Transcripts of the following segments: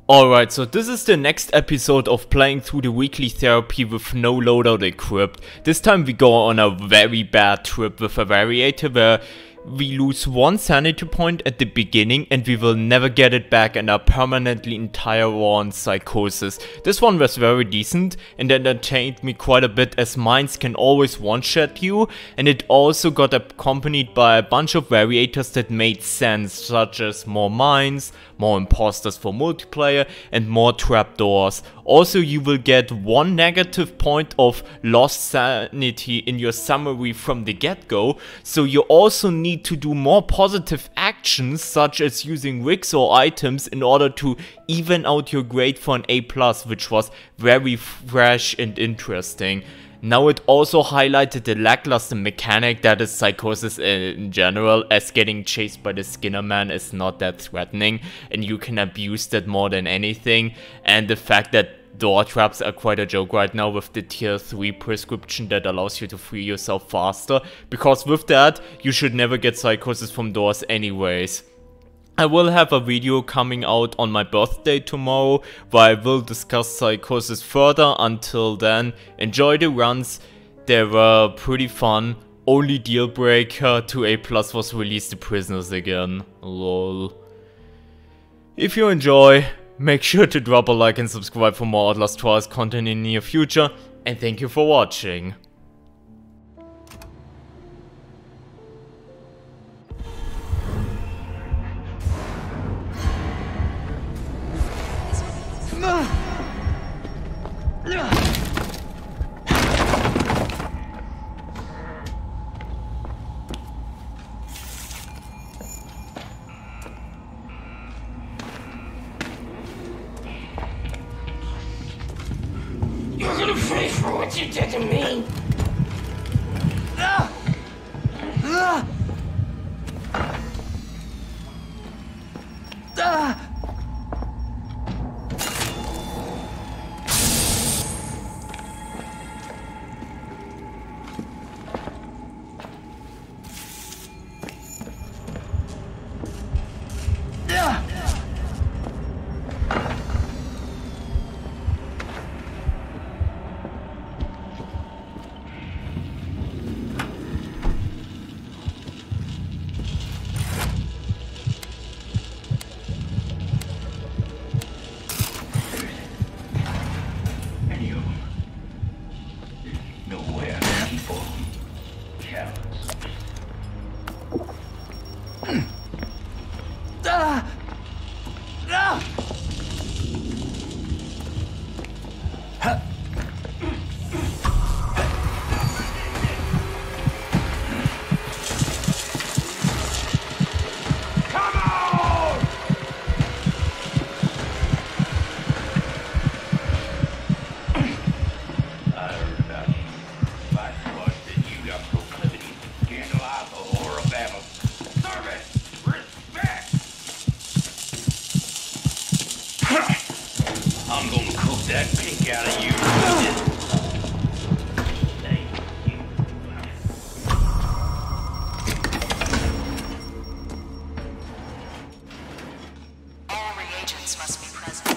Alright, so this is the next episode of playing through the weekly therapy with no loadout equipped. This time we go on a very bad trip with a variator where we lose one sanity point at the beginning and we will never get it back and are permanently entire on psychosis. This one was very decent and entertained me quite a bit as mines can always one-shot you, and it also got accompanied by a bunch of variators that made sense, such as more mines, more imposters for multiplayer and more trapdoors. Also, you will get one negative point of lost sanity in your summary from the get-go, so you also need to do more positive actions such as using rigs or items in order to even out your grade for an A+, which was very fresh and interesting. Now it also highlighted the lackluster mechanic that is psychosis in general, as getting chased by the Skinner man is not that threatening and you can abuse that more than anything, and the fact that door traps are quite a joke right now with the tier 3 prescription that allows you to free yourself faster, because with that you should never get psychosis from doors anyways. I will have a video coming out on my birthday tomorrow where I will discuss psychosis further. Until then, enjoy the runs, they were pretty fun. Only deal breaker to A+ was release the prisoners again, lol. If you enjoy, make sure to drop a like and subscribe for more Outlast Trials content in the near future, and thank you for watching. You're gonna pay for what you did to me! I'm gonna cook that pink out of you. All reagents must be present.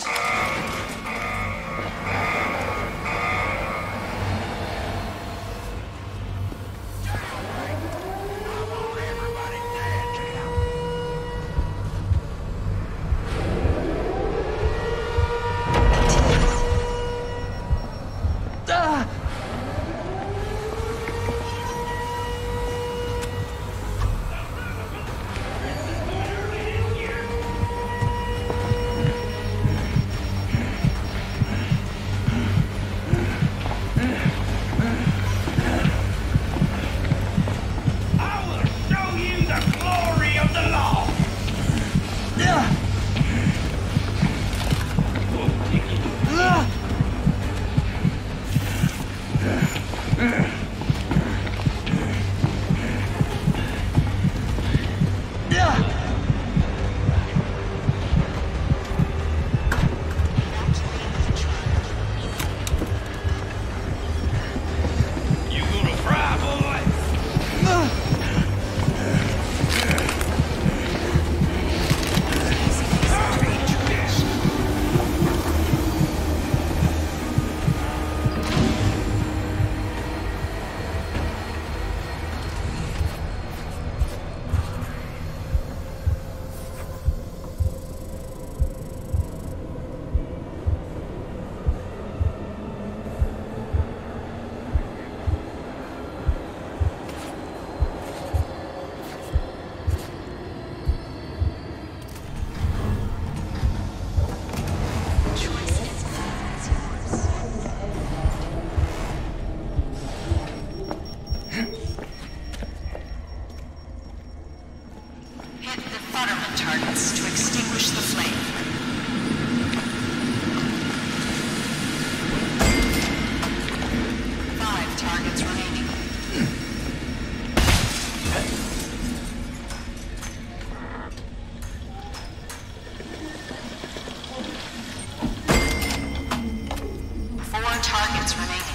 targets remaining.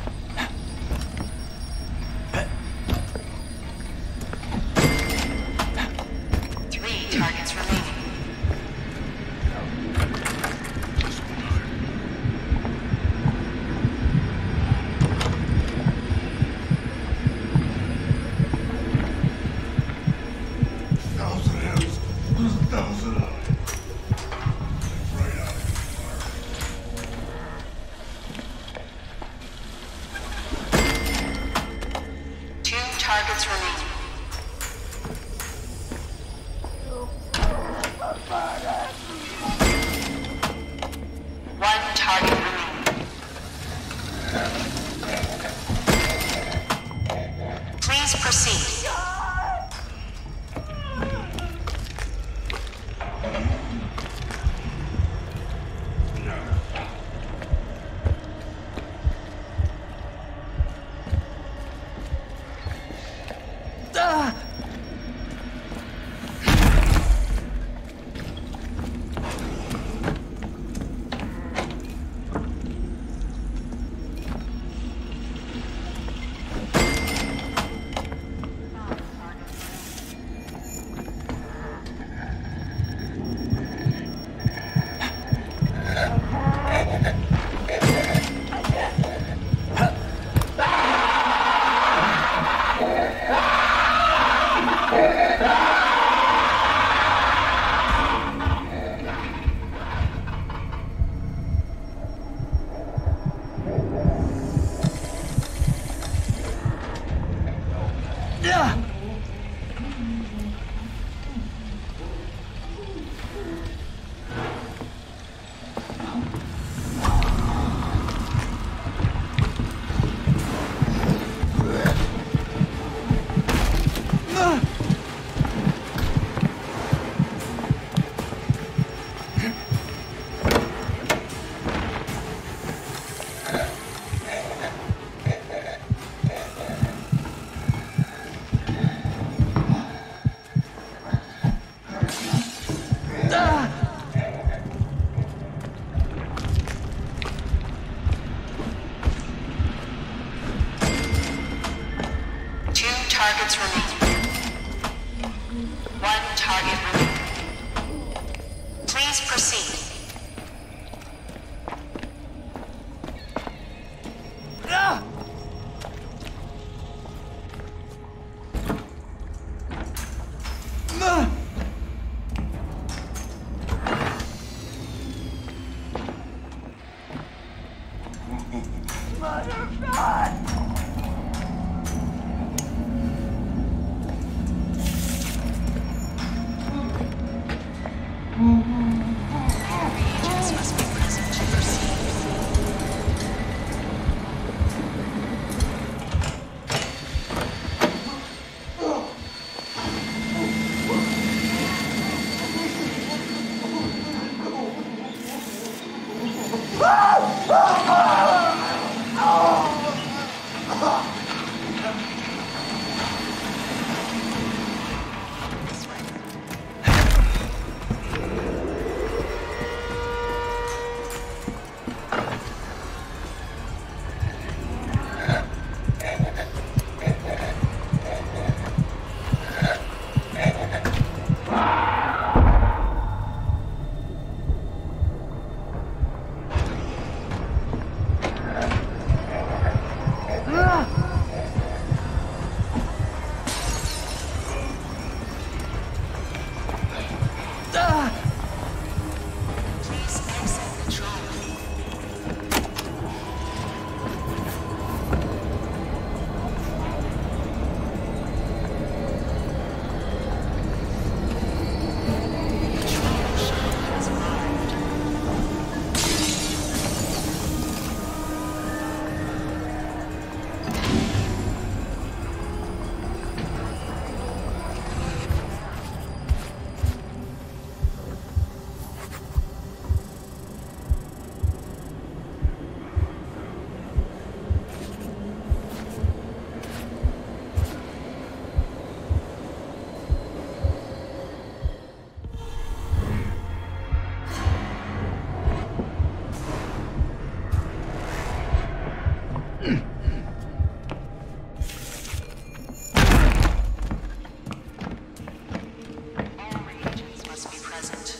3 targets remaining. Targets remaining. One target remaining. Please proceed. Targets remaining. One target remaining. Please proceed. Variators must be present to proceed. All reagents must be present.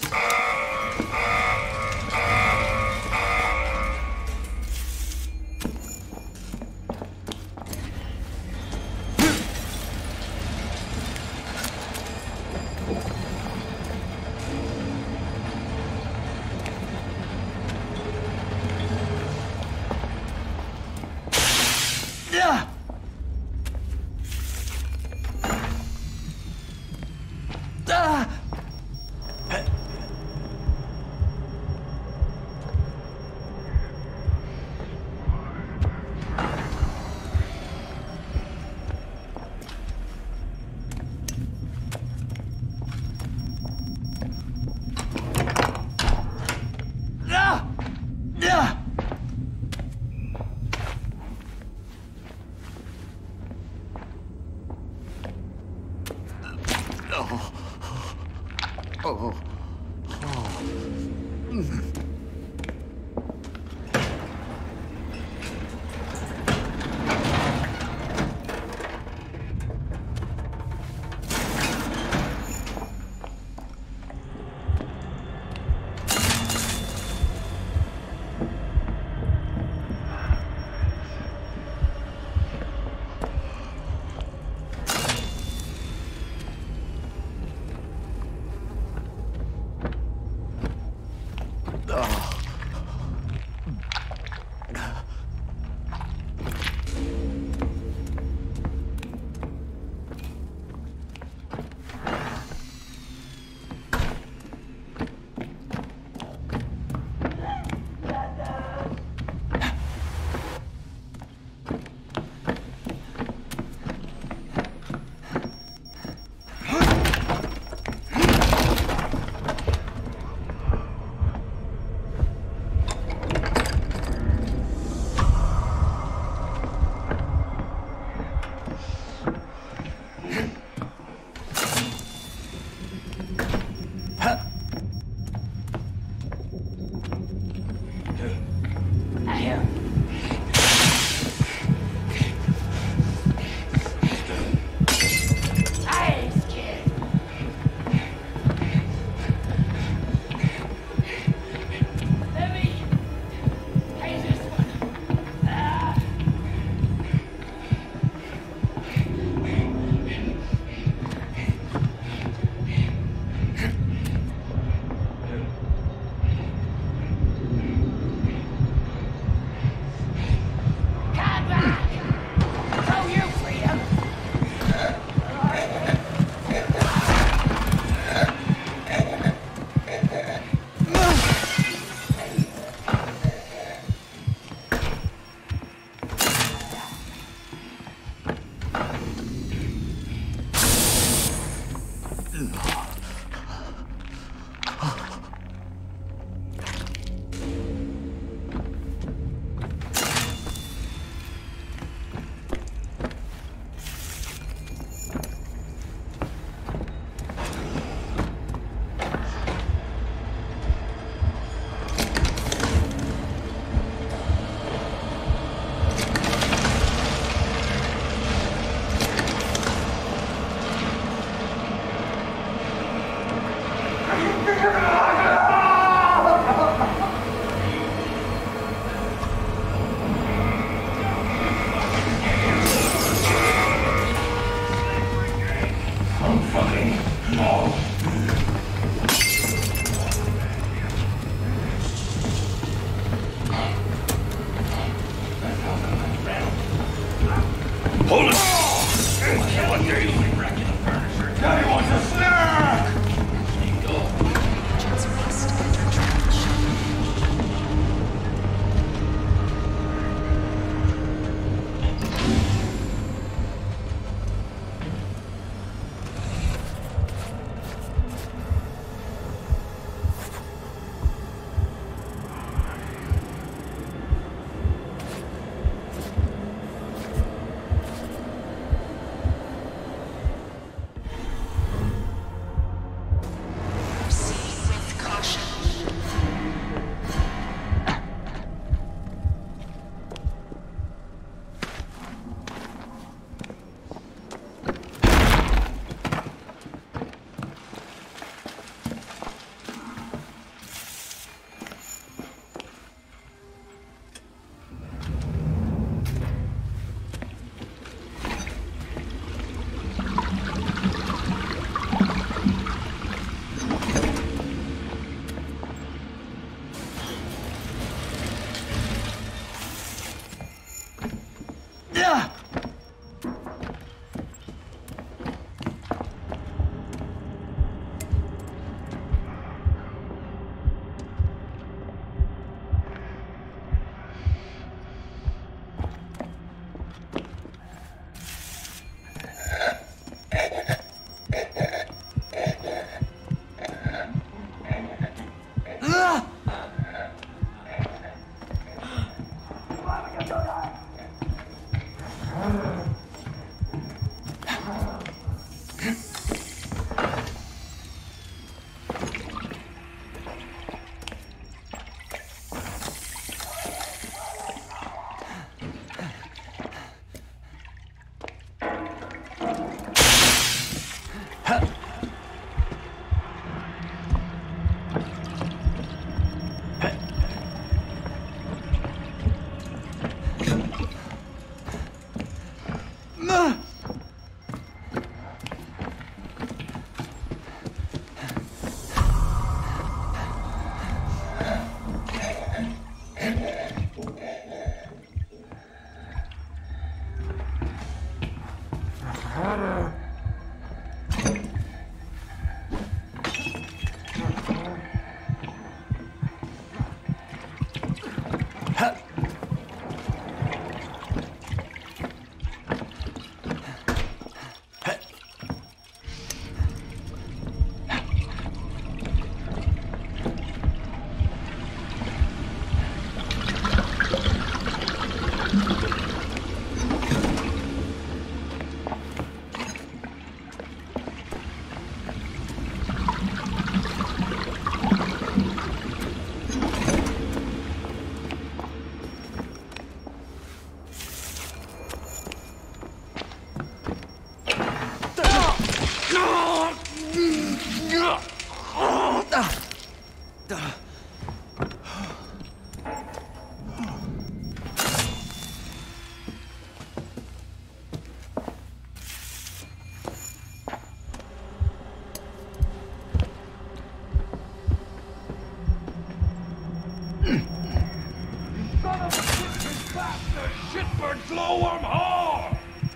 Son of a bitch, bastard! Shitbird glowworm whore!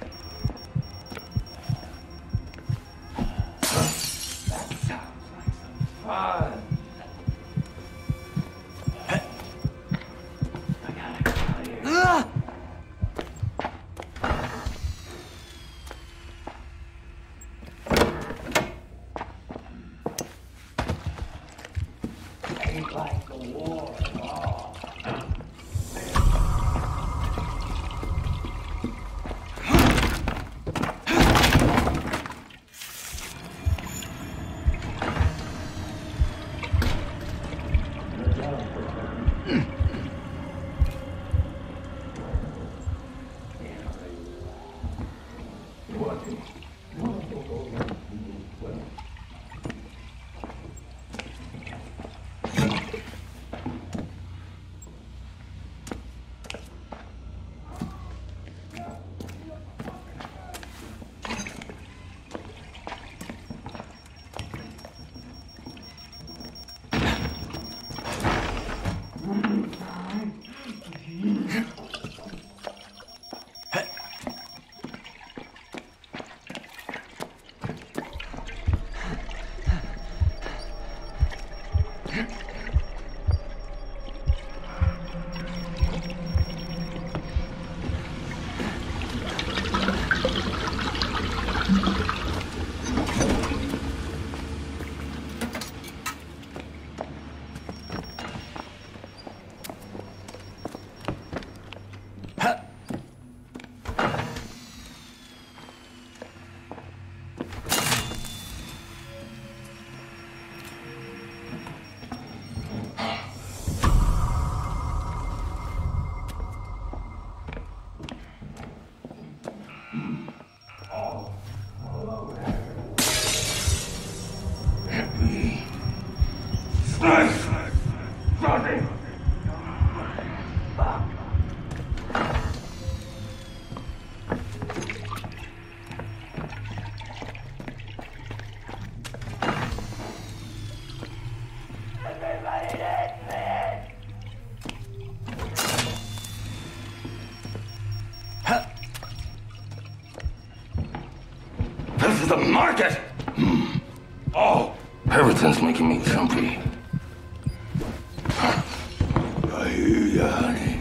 That sounds like some fun. I gotta get out of here. Ain't like the war at all. This is the market! Oh, everything's making me jumpy. I hear you, honey.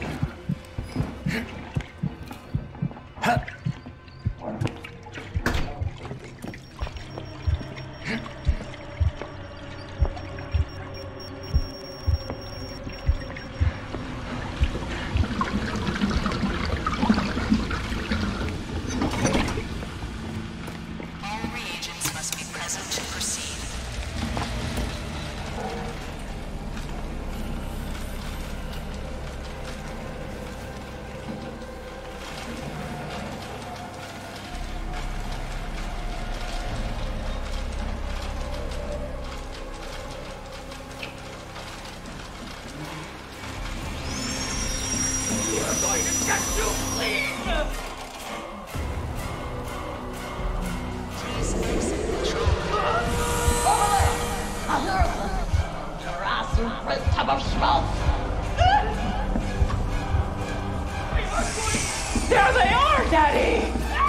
There they are, Daddy!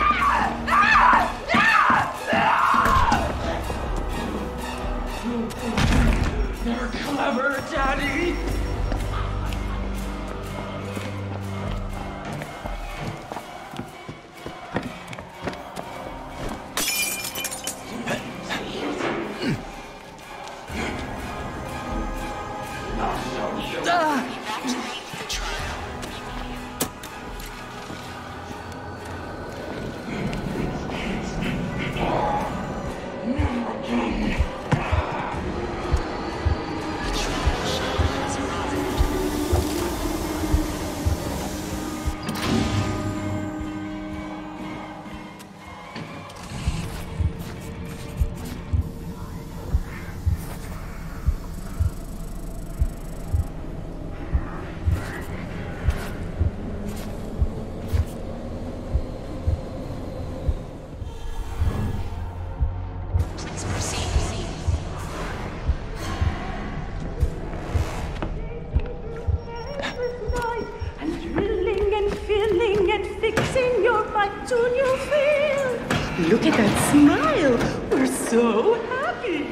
You're clever, Daddy! on your face. Look at that smile. We're so happy.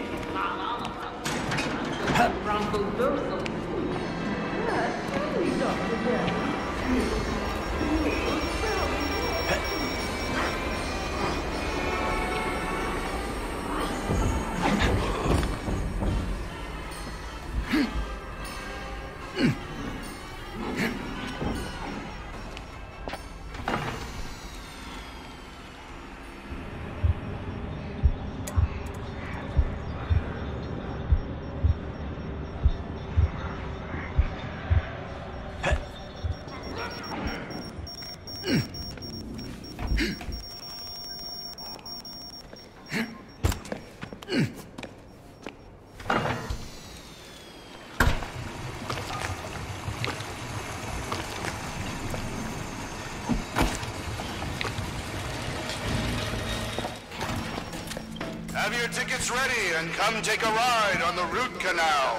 Have your tickets ready and come take a ride on the root canal.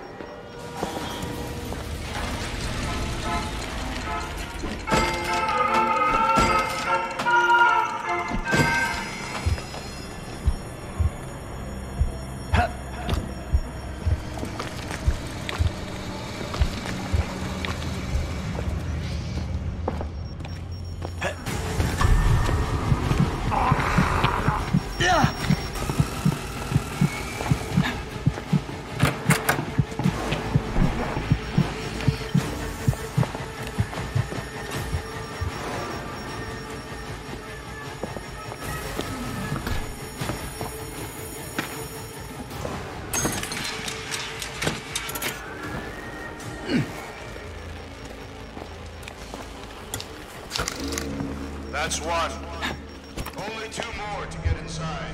That's one. Only two more to get inside.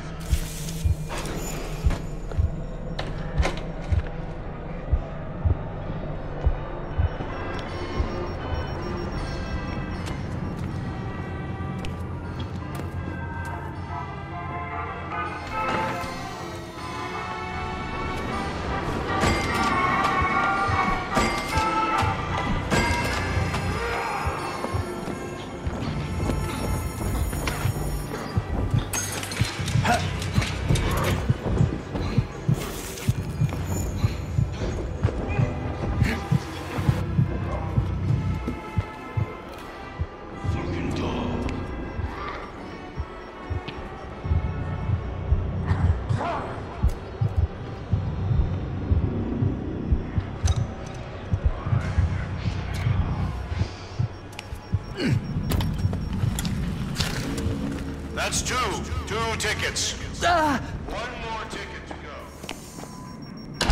That's two. Two tickets. One more ticket to go.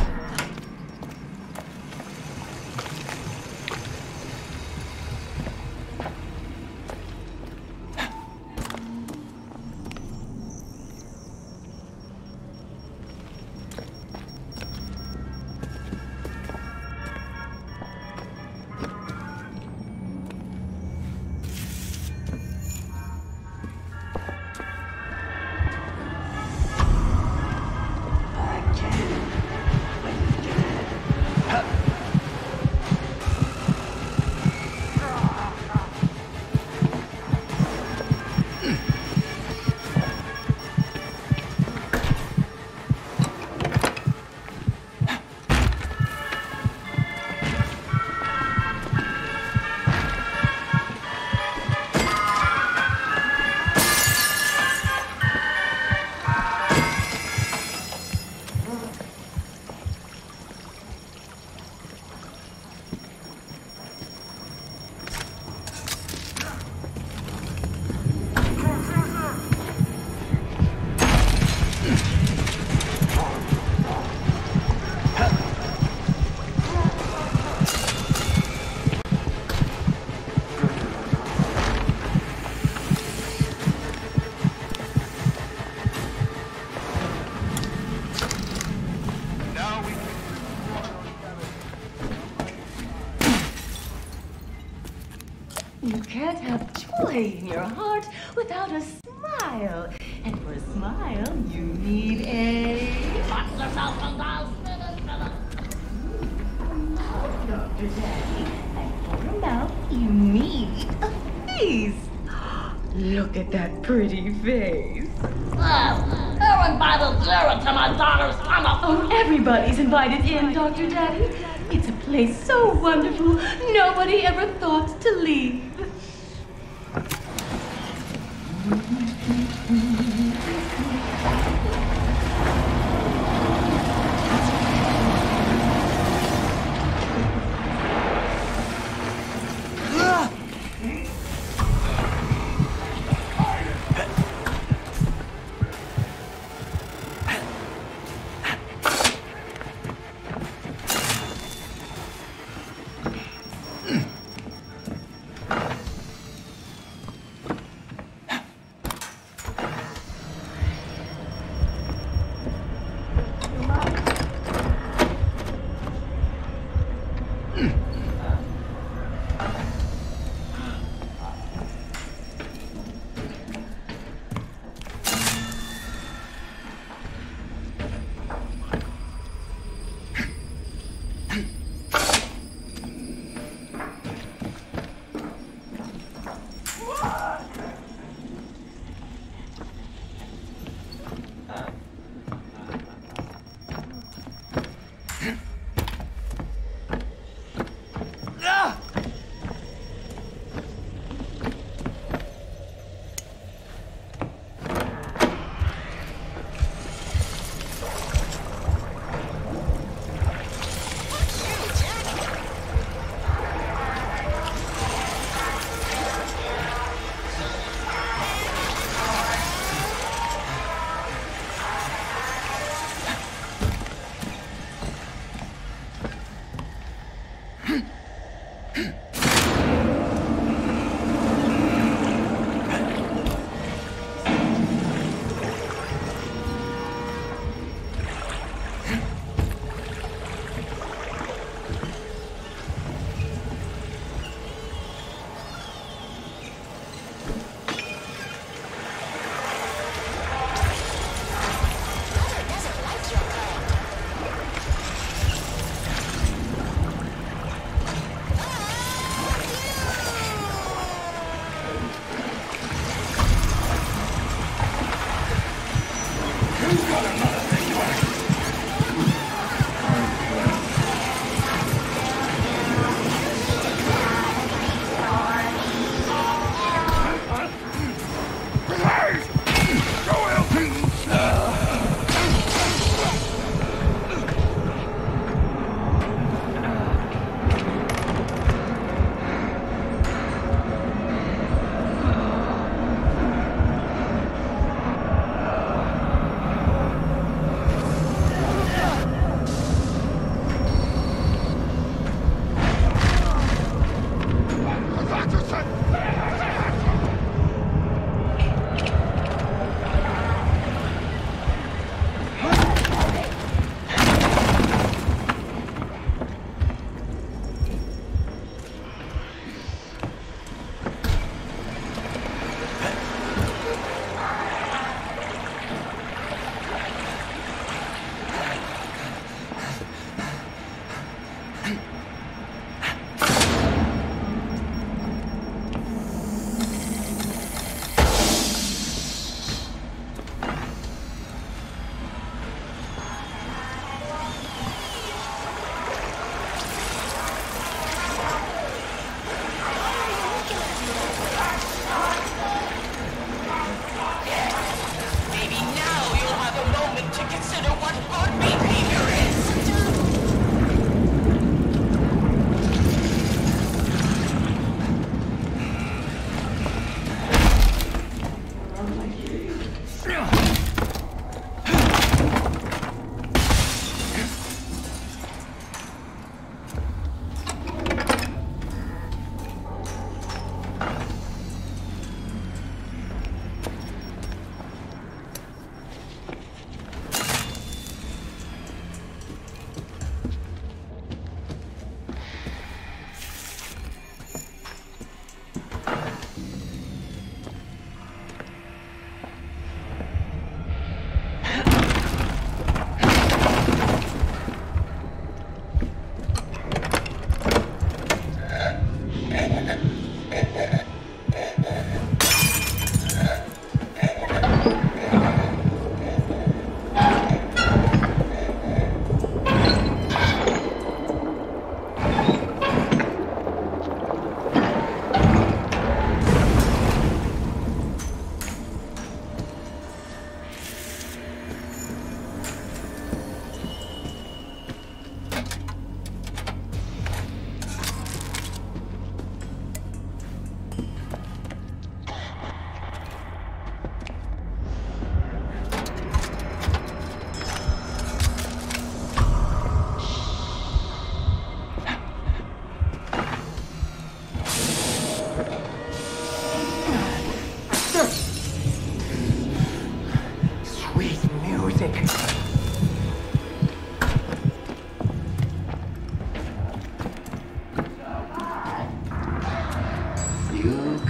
You can't have joy in your heart without a smile. And for a smile, you need a... Dr. Daddy, and for a mouth, you need a face. Look at that pretty face. Aaron Bible zero to my daughter's stomach. Oh, everybody's invited in, Dr. Daddy. It's a place so wonderful, nobody ever thought to leave.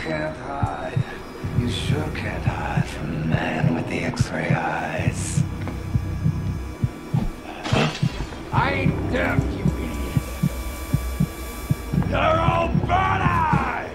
can't hide. You sure can't hide from the man with the X-ray eyes. I ain't deaf, you idiot. You're all bird-eyed!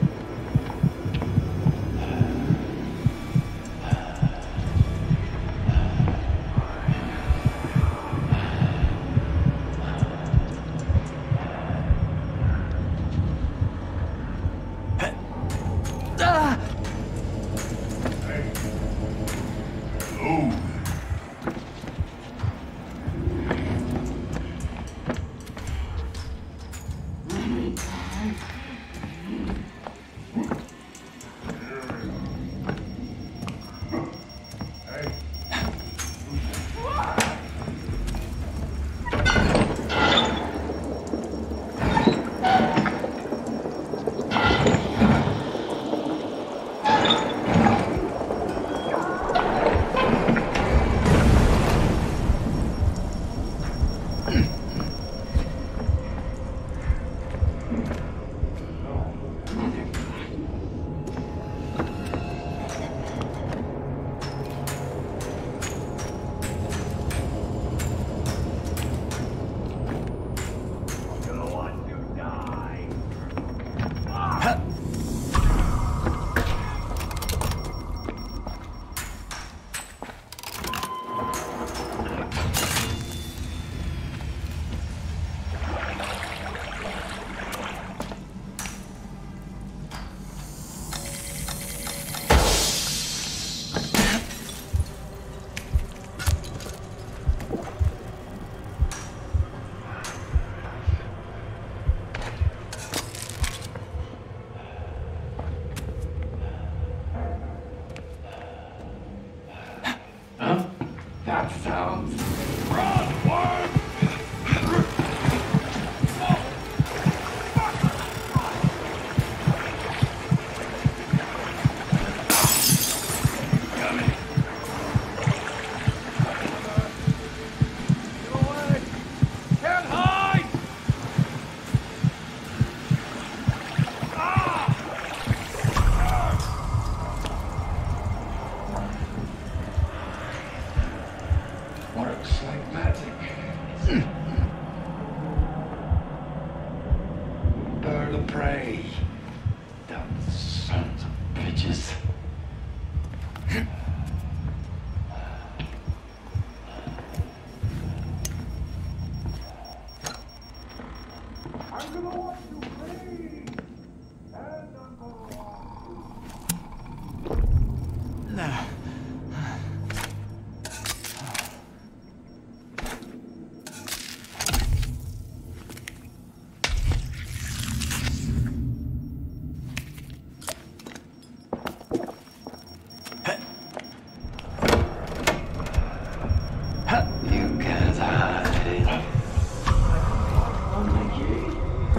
That sounds... Run, worm! Can't hide! works like magic. Bird of prey. Dumb sons of bitches. I'm gonna watch you bleed! And I'm gonna watch you... You can't hide. Only you.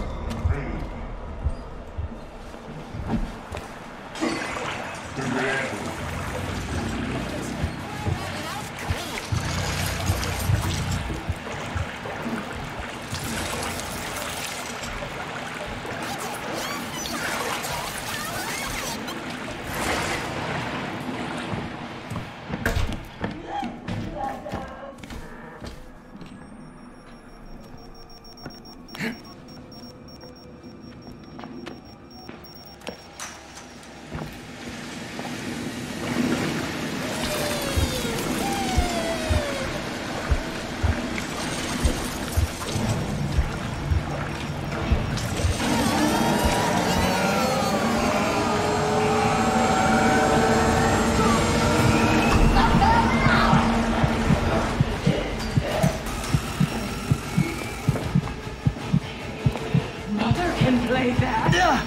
Mother can play that.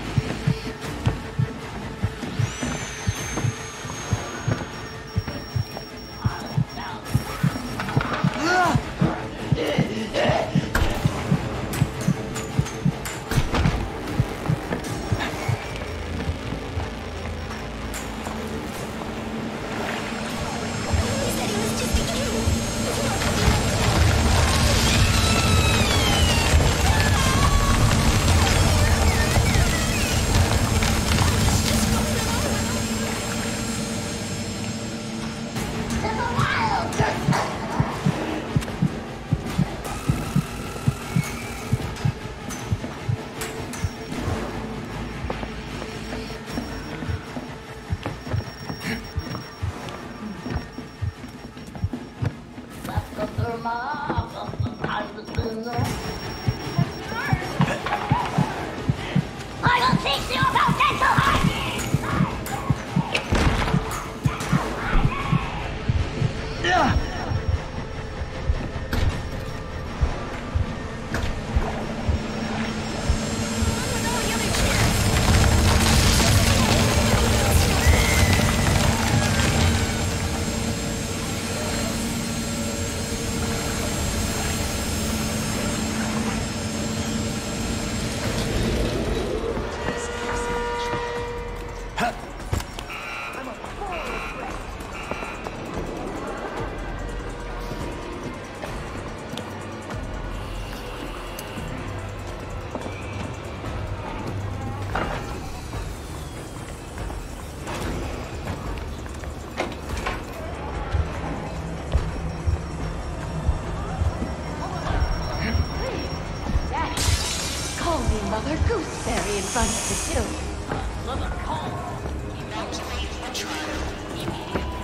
the mother gooseberry in front of the children. Evacuate the trial immediately.